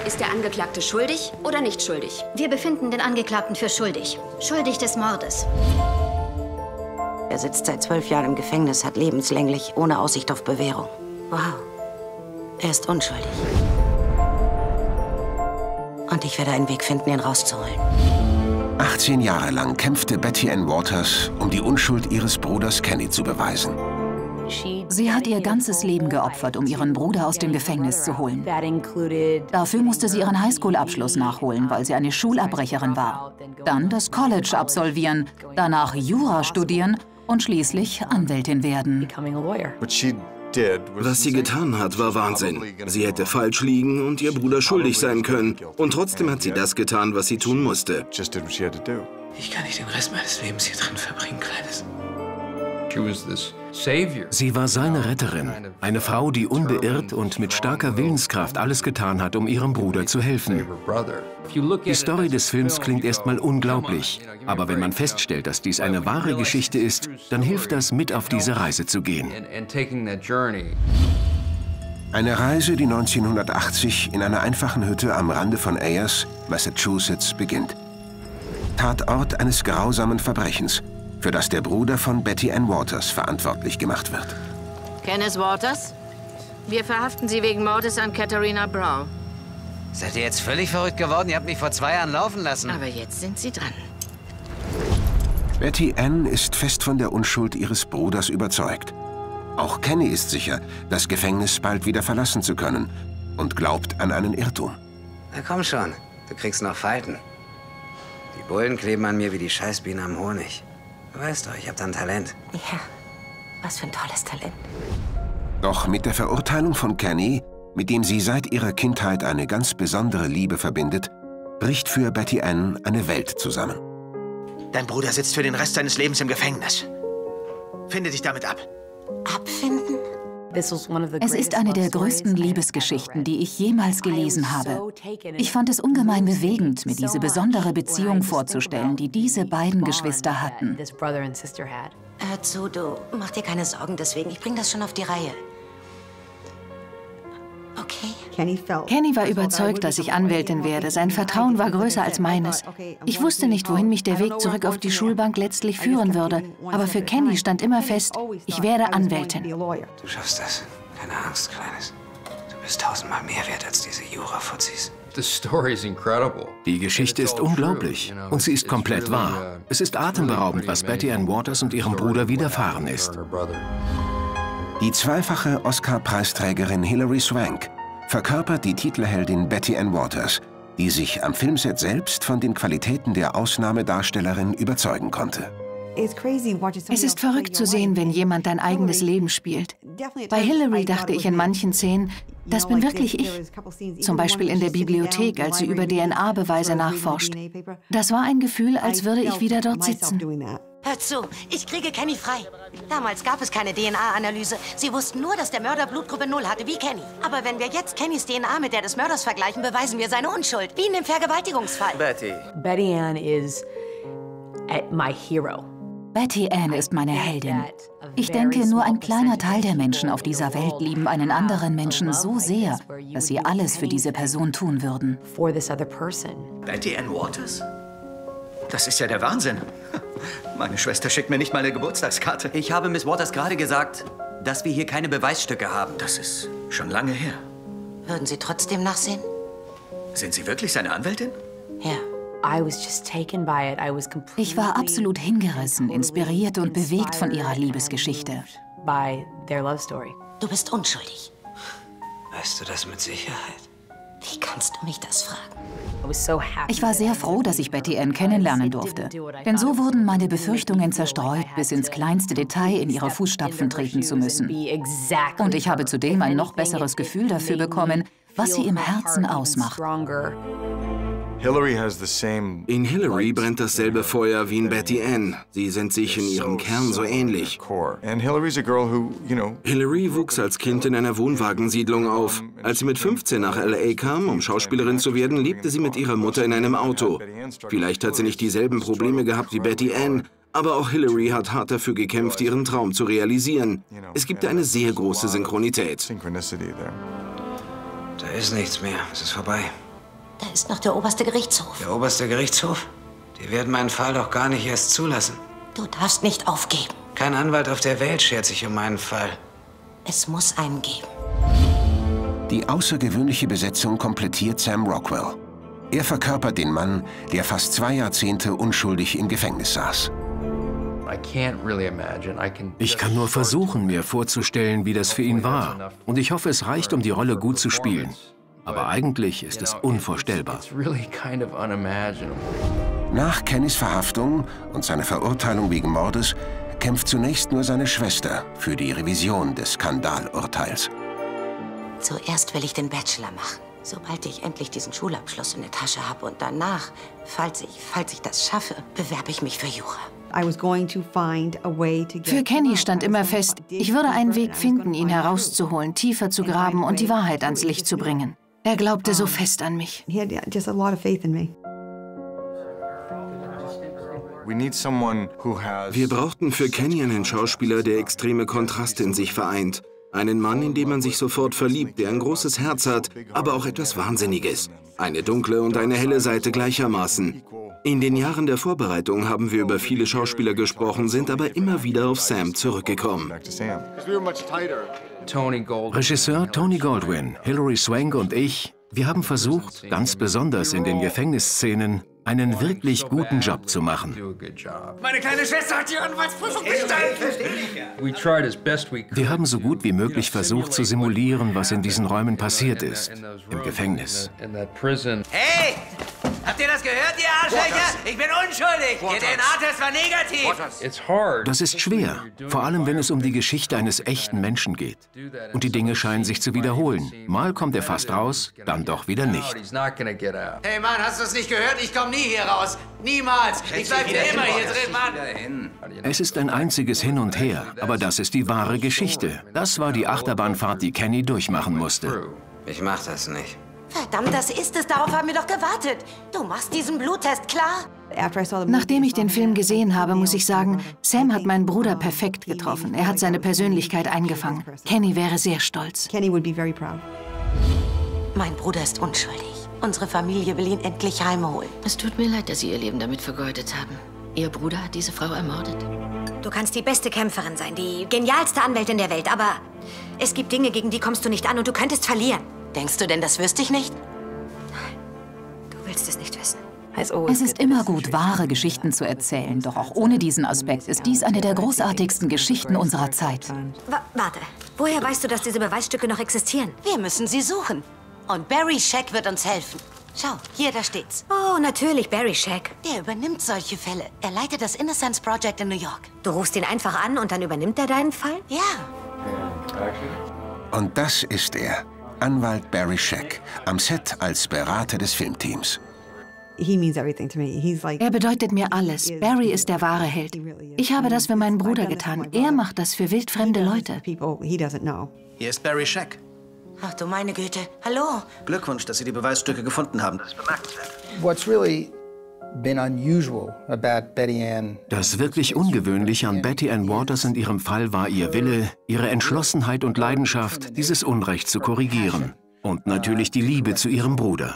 Ist der Angeklagte schuldig oder nicht schuldig? Wir befinden den Angeklagten für schuldig. Schuldig des Mordes. Er sitzt seit 12 Jahren im Gefängnis, hat lebenslänglich, ohne Aussicht auf Bewährung. Wow. Er ist unschuldig. Und ich werde einen Weg finden, ihn rauszuholen. 18 Jahre lang kämpfte Betty Ann Waters, um die Unschuld ihres Bruders Kenny zu beweisen. Sie hat ihr ganzes Leben geopfert, um ihren Bruder aus dem Gefängnis zu holen. Dafür musste sie ihren Highschool-Abschluss nachholen, weil sie eine Schulabbrecherin war. Dann das College absolvieren, danach Jura studieren und schließlich Anwältin werden. Was sie getan hat, war Wahnsinn. Sie hätte falsch liegen und ihr Bruder schuldig sein können. Und trotzdem hat sie das getan, was sie tun musste. Ich kann nicht den Rest meines Lebens hier drin verbringen, Kleines. Sie war seine Retterin, eine Frau, die unbeirrt und mit starker Willenskraft alles getan hat, um ihrem Bruder zu helfen. Die Story des Films klingt erstmal unglaublich, aber wenn man feststellt, dass dies eine wahre Geschichte ist, dann hilft das, mit auf diese Reise zu gehen. Eine Reise, die 1980 in einer einfachen Hütte am Rande von Ayers, Massachusetts, beginnt. Tatort eines grausamen Verbrechens, für das der Bruder von Betty Ann Waters verantwortlich gemacht wird. Kenneth Waters? Wir verhaften Sie wegen Mordes an Katharina Brown. Seid ihr jetzt völlig verrückt geworden? Ihr habt mich vor 2 Jahren laufen lassen. Aber jetzt sind Sie dran. Betty Ann ist fest von der Unschuld ihres Bruders überzeugt. Auch Kenny ist sicher, das Gefängnis bald wieder verlassen zu können und glaubt an einen Irrtum. Na komm schon, du kriegst noch Falten. Die Bullen kleben an mir wie die Scheißbienen am Honig. Du weißt doch, ich hab dann Talent. Ja, was für ein tolles Talent. Doch mit der Verurteilung von Kenny, mit dem sie seit ihrer Kindheit eine ganz besondere Liebe verbindet, bricht für Betty Ann eine Welt zusammen. Dein Bruder sitzt für den Rest seines Lebens im Gefängnis. Finde dich damit ab. Abfinden? Es ist eine der größten Liebesgeschichten, die ich jemals gelesen habe. Ich fand es ungemein bewegend, mir diese besondere Beziehung vorzustellen, die diese beiden Geschwister hatten. Hör zu, du, mach dir keine Sorgen deswegen. Ich bring das schon auf die Reihe. Okay? Kenny war überzeugt, dass ich Anwältin werde. Sein Vertrauen war größer als meines. Ich wusste nicht, wohin mich der Weg zurück auf die Schulbank letztlich führen würde. Aber für Kenny stand immer fest, ich werde Anwältin. Du schaffst das. Keine Angst, Kleines. Du bist 1000-mal mehr wert als diese Jura-Fuzis. Die Geschichte ist unglaublich und sie ist komplett wahr. Es ist atemberaubend, was Betty Ann Waters und ihrem Bruder widerfahren ist. Die zweifache Oscar-Preisträgerin Hilary Swank verkörpert die Titelheldin Betty Ann Waters, die sich am Filmset selbst von den Qualitäten der Ausnahmedarstellerin überzeugen konnte. Es ist verrückt zu sehen, wenn jemand dein eigenes Leben spielt. Bei Hilary dachte ich in manchen Szenen, das bin wirklich ich. Zum Beispiel in der Bibliothek, als sie über DNA-Beweise nachforscht. Das war ein Gefühl, als würde ich wieder dort sitzen. Hör zu, ich kriege Kenny frei. Damals gab es keine DNA-Analyse. Sie wussten nur, dass der Mörder Blutgruppe 0 hatte, wie Kenny. Aber wenn wir jetzt Kennys DNA mit der des Mörders vergleichen, beweisen wir seine Unschuld. Wie in dem Vergewaltigungsfall. Betty Ann is my hero. Betty Ann ist meine Heldin. Ich denke, nur ein kleiner Teil der Menschen auf dieser Welt lieben einen anderen Menschen so sehr, dass sie alles für diese Person tun würden. Betty Ann Waters? Das ist ja der Wahnsinn. Meine Schwester schickt mir nicht mal eine Geburtstagskarte. Ich habe Miss Waters gerade gesagt, dass wir hier keine Beweisstücke haben. Das ist schon lange her. Würden Sie trotzdem nachsehen? Sind Sie wirklich seine Anwältin? Ja. Ich war absolut hingerissen, inspiriert und bewegt von ihrer Liebesgeschichte. Du bist unschuldig. Weißt du das mit Sicherheit? Wie kannst du mich das fragen? Ich war sehr froh, dass ich Betty Ann kennenlernen durfte. Denn so wurden meine Befürchtungen zerstreut, bis ins kleinste Detail in ihre Fußstapfen treten zu müssen. Und ich habe zudem ein noch besseres Gefühl dafür bekommen, was sie im Herzen ausmacht. In Hilary brennt dasselbe Feuer wie in Betty Ann. Sie sind sich in ihrem Kern so ähnlich. Hilary wuchs als Kind in einer Wohnwagensiedlung auf. Als sie mit 15 nach L.A. kam, um Schauspielerin zu werden, lebte sie mit ihrer Mutter in einem Auto. Vielleicht hat sie nicht dieselben Probleme gehabt wie Betty Ann, aber auch Hilary hat hart dafür gekämpft, ihren Traum zu realisieren. Es gibt eine sehr große Synchronität. Da ist nichts mehr. Es ist vorbei. Da ist noch der oberste Gerichtshof. Der oberste Gerichtshof? Die werden meinen Fall doch gar nicht erst zulassen. Du darfst nicht aufgeben. Kein Anwalt auf der Welt schert sich um meinen Fall. Es muss einen geben. Die außergewöhnliche Besetzung komplettiert Sam Rockwell. Er verkörpert den Mann, der fast 2 Jahrzehnte unschuldig im Gefängnis saß. Ich kann nur versuchen, mir vorzustellen, wie das für ihn war. Und ich hoffe, es reicht, um die Rolle gut zu spielen. Aber eigentlich ist es unvorstellbar. Nach Kennys Verhaftung und seiner Verurteilung wegen Mordes kämpft zunächst nur seine Schwester für die Revision des Skandalurteils. Zuerst will ich den Bachelor machen. Sobald ich endlich diesen Schulabschluss in der Tasche habe und danach, falls ich das schaffe, bewerbe ich mich für Jura. Für Kenny stand immer fest, ich würde einen Weg finden, ihn herauszuholen, tiefer zu graben und die Wahrheit ans Licht zu bringen. Er glaubte so fest an mich. Wir brauchten für Kenny einen Schauspieler, der extreme Kontraste in sich vereint. Einen Mann, in den man sich sofort verliebt, der ein großes Herz hat, aber auch etwas Wahnsinniges. Eine dunkle und eine helle Seite gleichermaßen. In den Jahren der Vorbereitung haben wir über viele Schauspieler gesprochen, sind aber immer wieder auf Sam zurückgekommen. Regisseur Tony Goldwyn, Hilary Swank und ich, wir haben versucht, ganz besonders in den Gefängnisszenen, einen wirklich guten Job zu machen. Meine kleine Schwester hat die Anwaltsprüfung bestanden. Wir haben so gut wie möglich versucht zu simulieren, was in diesen Räumen passiert ist, im Gefängnis. Hey! Habt ihr das gehört, ihr Arschlöcher? Ich bin unschuldig. Ihr DNA-Test war negativ. Das ist schwer, vor allem wenn es um die Geschichte eines echten Menschen geht. Und die Dinge scheinen sich zu wiederholen. Mal kommt er fast raus, dann doch wieder nicht. Hey Mann, hast du es nicht gehört? Ich komme nie hier raus. Niemals. Ich bleib für immer hier drin, Mann. Es ist ein einziges Hin und Her, aber das ist die wahre Geschichte. Das war die Achterbahnfahrt, die Kenny durchmachen musste. Ich mach das nicht. Verdammt, das ist es. Darauf haben wir doch gewartet. Du machst diesen Bluttest, klar? Nachdem ich den Film gesehen habe, muss ich sagen, Sam hat meinen Bruder perfekt getroffen. Er hat seine Persönlichkeit eingefangen. Kenny wäre sehr stolz. Mein Bruder ist unschuldig. Unsere Familie will ihn endlich heimholen. Es tut mir leid, dass Sie Ihr Leben damit vergeudet haben. Ihr Bruder hat diese Frau ermordet. Du kannst die beste Kämpferin sein, die genialste Anwältin der Welt, aber es gibt Dinge, gegen die kommst du nicht an und du könntest verlieren. Denkst du denn, das wüsste ich nicht? Du willst es nicht wissen. Es ist immer gut, wahre Geschichten zu erzählen. Doch auch ohne diesen Aspekt ist dies eine der großartigsten Geschichten unserer Zeit. Warte, woher weißt du, dass diese Beweisstücke noch existieren? Wir müssen sie suchen. Und Barry Scheck wird uns helfen. Schau, hier, da steht's. Oh, natürlich, Barry Scheck. Der übernimmt solche Fälle. Er leitet das Innocence Project in New York. Du rufst ihn einfach an und dann übernimmt er deinen Fall? Ja. Und das ist er, Anwalt Barry Scheck, am Set als Berater des Filmteams. Er bedeutet mir alles. Barry ist der wahre Held. Ich habe das für meinen Bruder getan. Er macht das für wildfremde Leute. Hier ist Barry Scheck. Ach du meine Güte. Hallo. Glückwunsch, dass Sie die Beweisstücke gefunden haben. Das ist bemerkenswert. Das wirklich Ungewöhnliche an Betty Ann Waters in ihrem Fall war ihr Wille, ihre Entschlossenheit und Leidenschaft, dieses Unrecht zu korrigieren. Und natürlich die Liebe zu ihrem Bruder.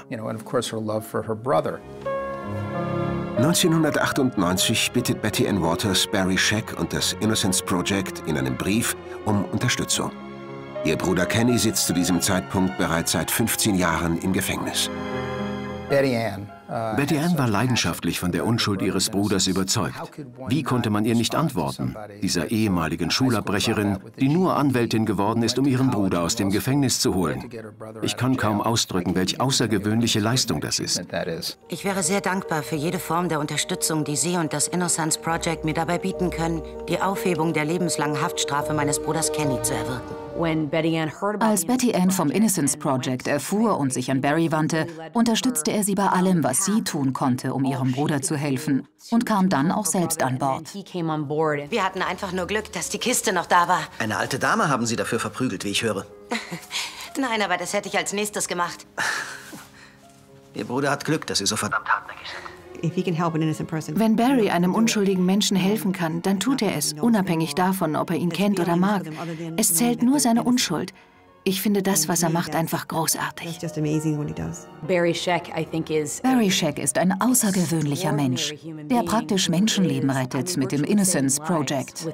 1998 bittet Betty Ann Waters Barry Scheck und das Innocence Project in einem Brief um Unterstützung. Ihr Bruder Kenny sitzt zu diesem Zeitpunkt bereits seit 15 Jahren im Gefängnis. Betty Ann war leidenschaftlich von der Unschuld ihres Bruders überzeugt. Wie konnte man ihr nicht antworten, dieser ehemaligen Schulabbrecherin, die nur Anwältin geworden ist, um ihren Bruder aus dem Gefängnis zu holen? Ich kann kaum ausdrücken, welch außergewöhnliche Leistung das ist. Ich wäre sehr dankbar für jede Form der Unterstützung, die Sie und das Innocence Project mir dabei bieten können, die Aufhebung der lebenslangen Haftstrafe meines Bruders Kenny zu erwirken. Als Betty Ann vom Innocence Project erfuhr und sich an Barry wandte, unterstützte er sie bei allem, was sie tun konnte, um ihrem Bruder zu helfen, und kam dann auch selbst an Bord. Wir hatten einfach nur Glück, dass die Kiste noch da war. Eine alte Dame haben Sie dafür verprügelt, wie ich höre. Nein, aber das hätte ich als nächstes gemacht. Ihr Bruder hat Glück, dass Sie so verdammt hartnäckig sind. Wenn Barry einem unschuldigen Menschen helfen kann, dann tut er es, unabhängig davon, ob er ihn kennt oder mag. Es zählt nur seine Unschuld. Ich finde das, was er macht, einfach großartig. Barry Scheck ist ein außergewöhnlicher Mensch, der praktisch Menschenleben rettet mit dem Innocence Project.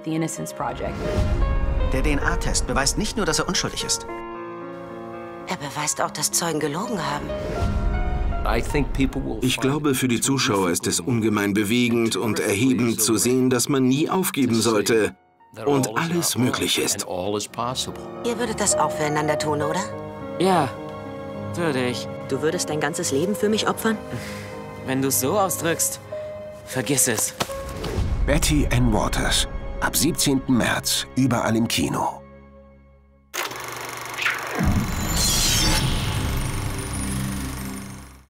Der DNA-Test beweist nicht nur, dass er unschuldig ist. Er beweist auch, dass Zeugen gelogen haben. Ich glaube, für die Zuschauer ist es ungemein bewegend und erhebend zu sehen, dass man nie aufgeben sollte und alles möglich ist. Ihr würdet das auch füreinander tun, oder? Ja, würde ich. Du würdest dein ganzes Leben für mich opfern? Wenn du es so ausdrückst, vergiss es. Betty Ann Waters. Ab 17. März überall im Kino.